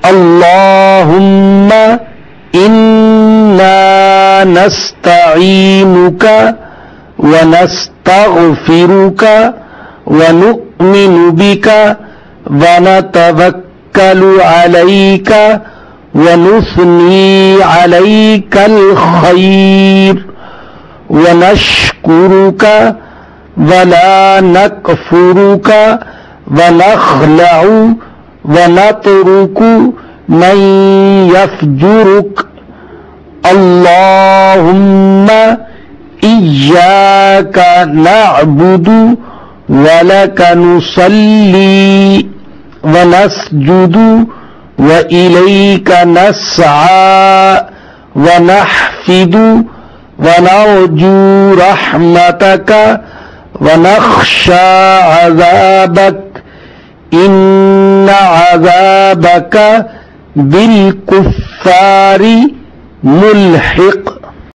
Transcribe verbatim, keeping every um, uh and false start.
اللهم إنا نستعينك ونستغفرك ونؤمن بك ونتوكل عليك ونثني عليك الخير ونشكرك ولا نكفرك ونخلع ونترك من يفجرك. اللهم إياك نعبد ولك نصلي ونسجد وإليك نسعى ونحفد ونرجو رحمتك ونخشى عذابك إن عذابك بالكفار ملحق.